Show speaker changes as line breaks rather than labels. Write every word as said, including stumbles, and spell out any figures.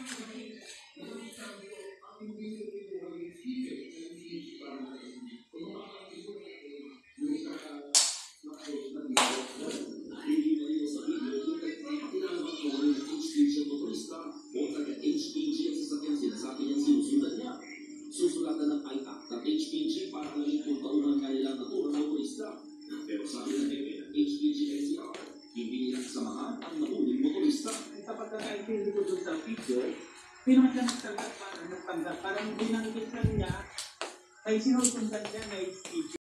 Susulatan ng I A C ng H P G para alamin kung taunang kanilang naturang na motorista. Pero sabi ng H P G N C R, hindi nilang samahan ang nahuling motorista.
Sa pagkakaintindi ko doon sa video, hindi naman siya nagtanggap para nagtanggap. Parang binanggit lang niya, ay sinusundan niya na H P G.